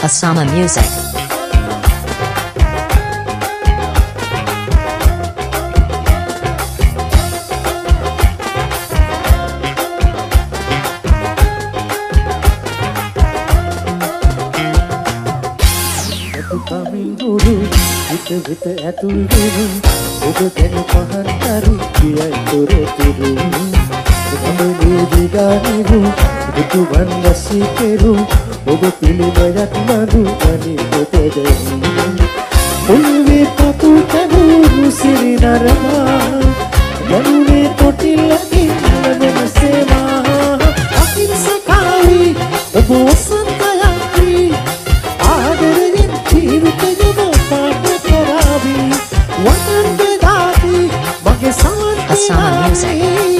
Asama Music. Vita atul dulu, udah kena pahan tarik dia turu. Kamu di darimu, itu bangga si keru, udah pilih banyak madu ani betul. Ulwi patu kanu siri narama, ulwi totil lagi namen sema. Akhir sekali, bosan kayakri, aderin ciru kejana. Asama Music.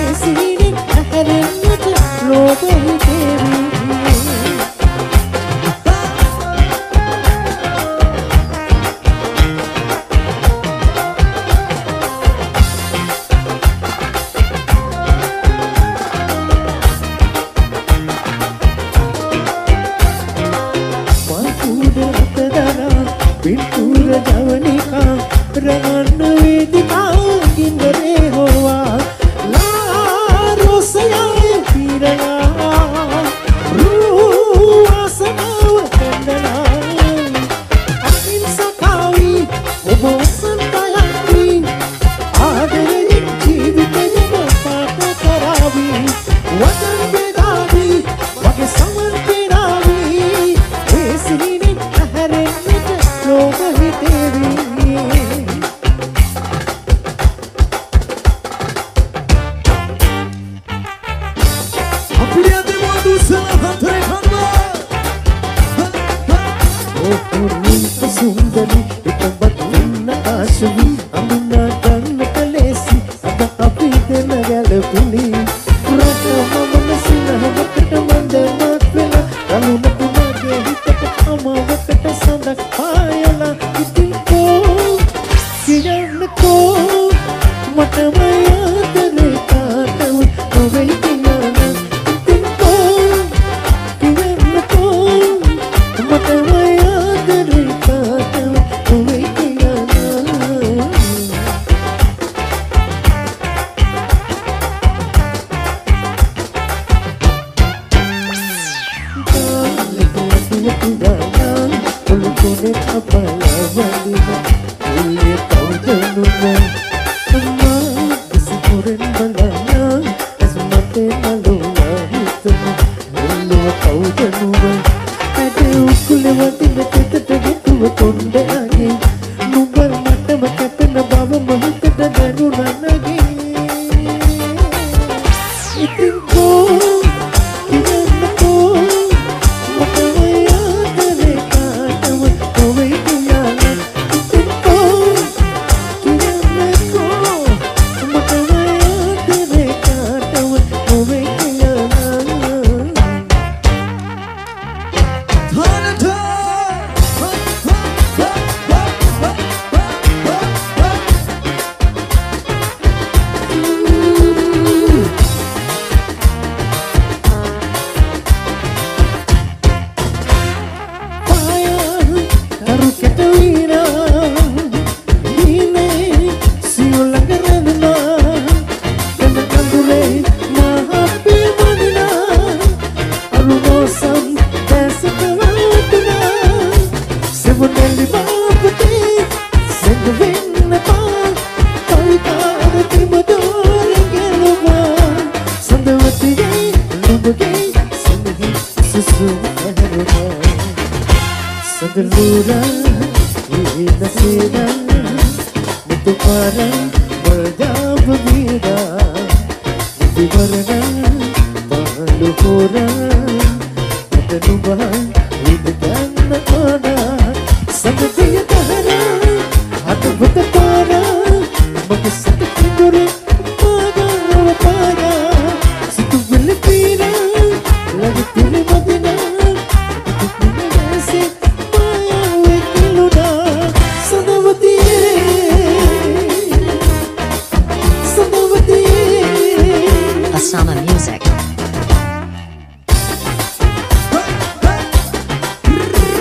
Asama Music.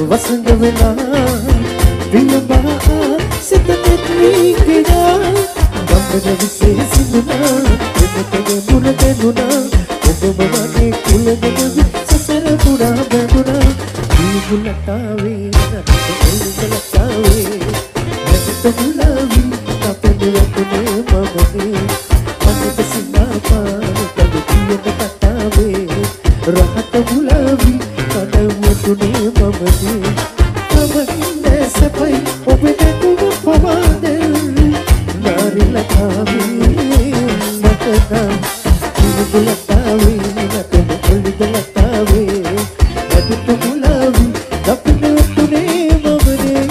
වසඟ වෙලා පියඹා සිත දෙත්‍රී කියා ගම්බද විසේ සිඳුනා එමතගේ මුණ දෙනුනා ඔබම වගේ කුලගෙන සසර පුරා බැඳුනා දීගුලතාවේ නටලතාවේ නැත මුලාවි අපේ වතුනේ මමනේ අනිත සිනාපාන කඩ කියන කතාවේ රහත මුලාවි කඩවතුනේ මමනේ තමන්නේ සපයි ඔබේ දෙතුම පවාදෙල් නාරිලතාවේ මතකම් දීගුලතාවේ නැත මුලතාවේ නැත මුලාවි අපේ වතුනේ මමනේ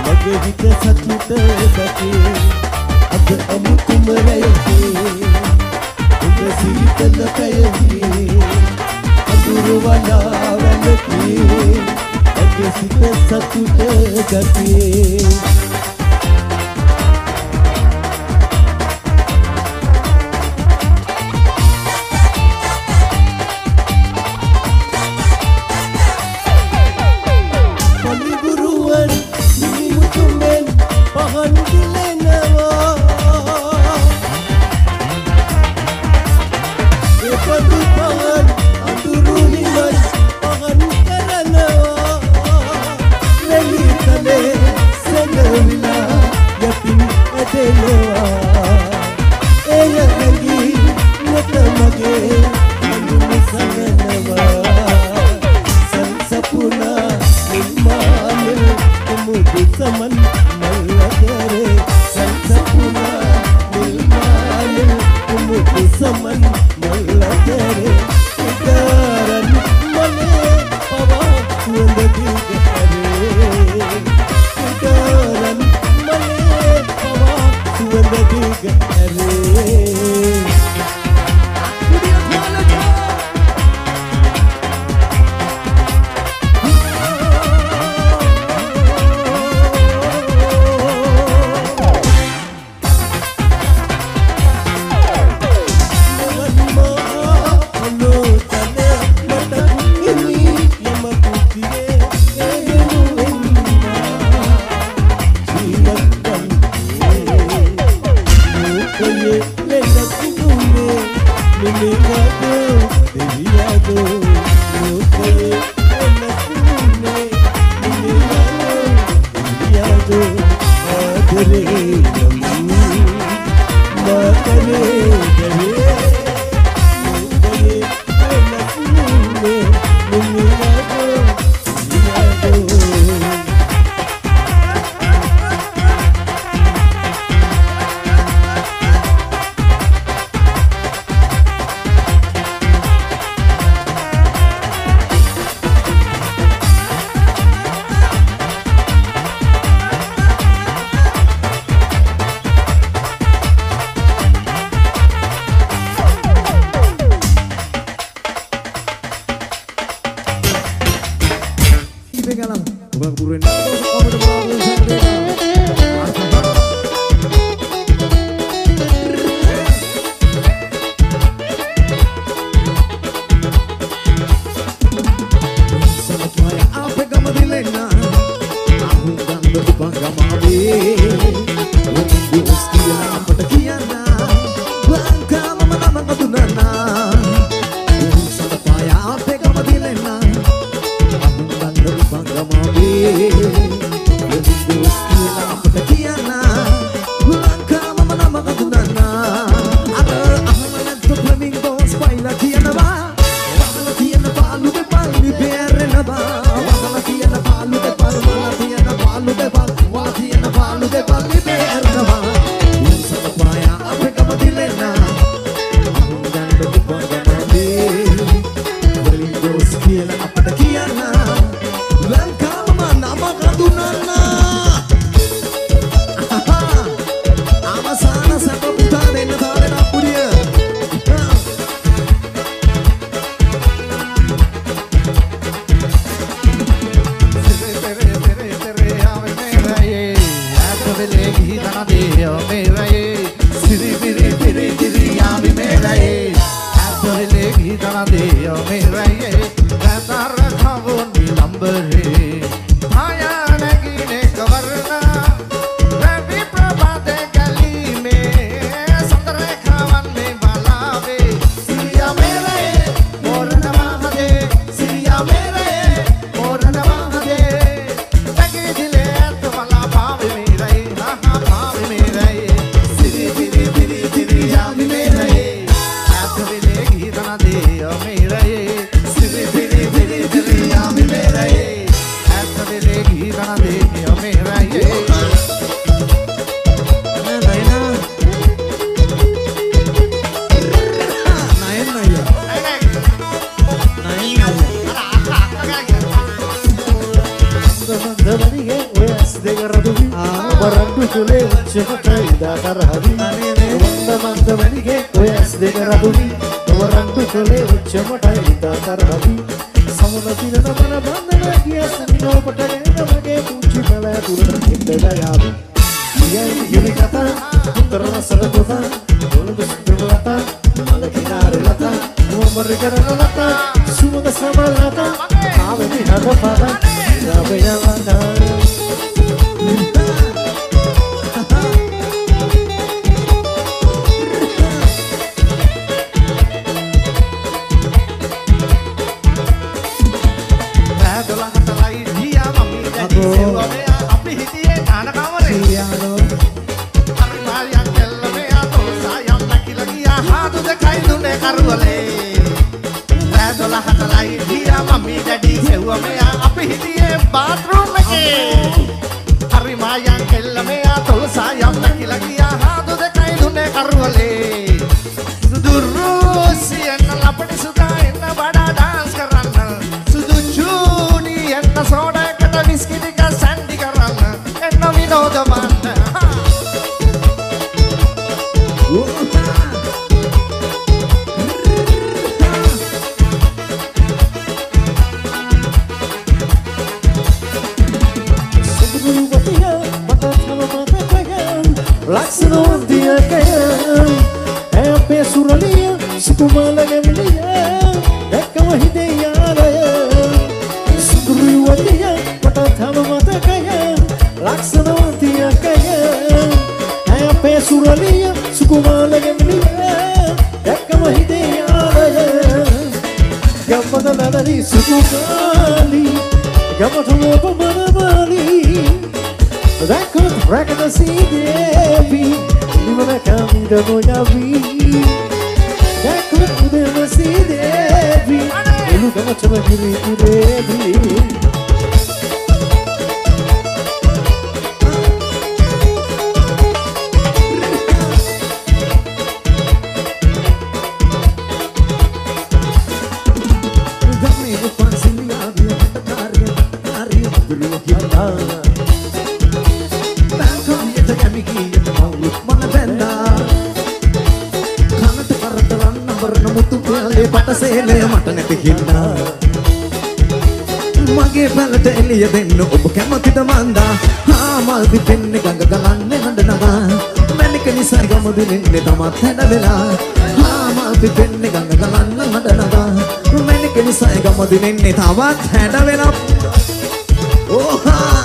මගේ හිත සතුට දකේ අද අමුතුම රැයකේ ඔබ සීතල කයකේ අඳුර වලා වැළකේ මගේ සිත සතුට දකේ Mira, කුලේ උච්චකට ඉදා කරහවි මන්ද මනිගේ ඔය ඇස් දෙක රතුවි වරන්දු කුලේ උච්චකට ඉදා කරහවි සමුන පිරන මන බන්දන ගිය සමිනෝ පටගෙන මගේ පුංචි බල දුරට ඉඳලා යාවි යයි හිමි කතා උතරන සරපොතා ඔලුද සිටුලතා මල කිනාර ලතා මොමර කරන ලතා සුමද සමලතා ආවෙදි හදපත රබයවනා මගේ පැලට එළිය දෙන්න ඔබ කැමතිද මන්දා මල් පිපෙන්නේ ගඟ ගලන්නේ හඬනවා මැනික නිසා ගමුදින්නේ තමත් හැඩ වෙලා මල් පිපෙන්නේ ගඟ ගලන්න හඬනවා මැනික නිසා ගමුදින්නේ තවත් හැඩ වෙලා ඕහා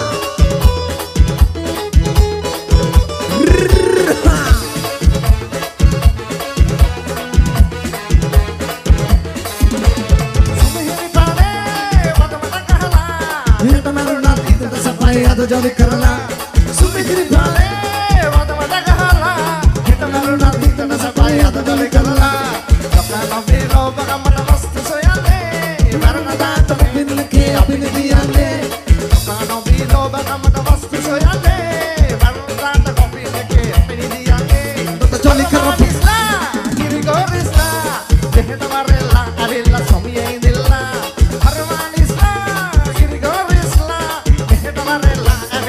jadi karena sumikri bale wada wada gahala kita naru nanti kana sapaya to jadi karena kapna velo bagamana vastu soyale marana dato pinke apini diane kapna velo bagamana vastu soyale marana dato pinke apini diane to jadi karena kiri gorisla dehta marella avilla somiye indilla harmanisla kiri gorisla dehta marella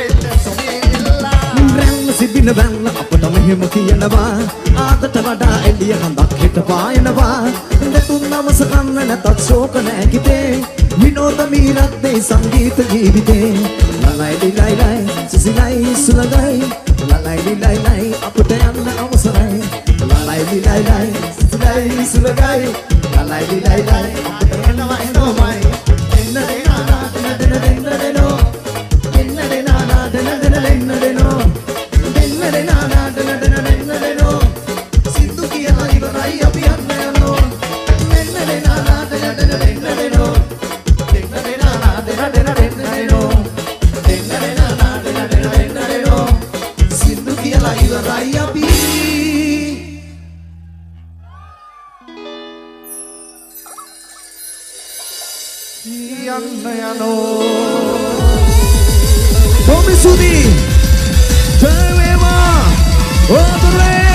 සිබින වැන්න අපට මෙහෙම කියනවා ආදට වඩා එළිය හඳක් හිට පායනවා දෙතුන් නමස කන්න නැතත් ශෝක නැගිතේ විනෝද මීරද්දේ සංගීත ජීවිතේ ලලයි ලයි සිසිලයි සුලගයි ලලයි ලයි අපට යන්න අවසරයි ලලයි ලයි සිසිලයි සුලගයි ලලයි ලයි අපට යනවා එනෝමයි එන්නදේ නානා දෙනදෙනෝ එන්නදේ නානා දෙනදෙනෝ Tommy Sudi, Jai Wema, Otore.